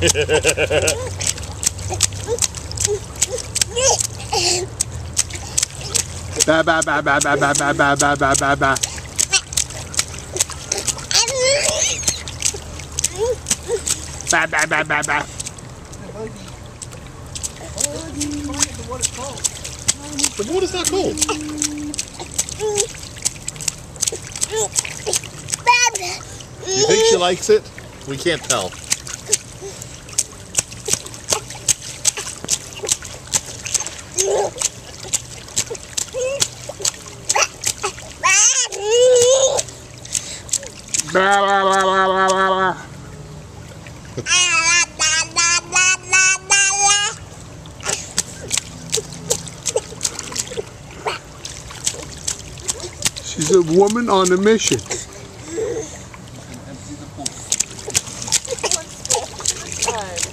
Ba ba ba ba ba ba ba ba ba ba ba ba. Ba ba ba ba ba. The water's not cold. You think she likes it? We can't tell. Ba ba ba ba ba ba ba. She's a woman on a mission. Empty the pool.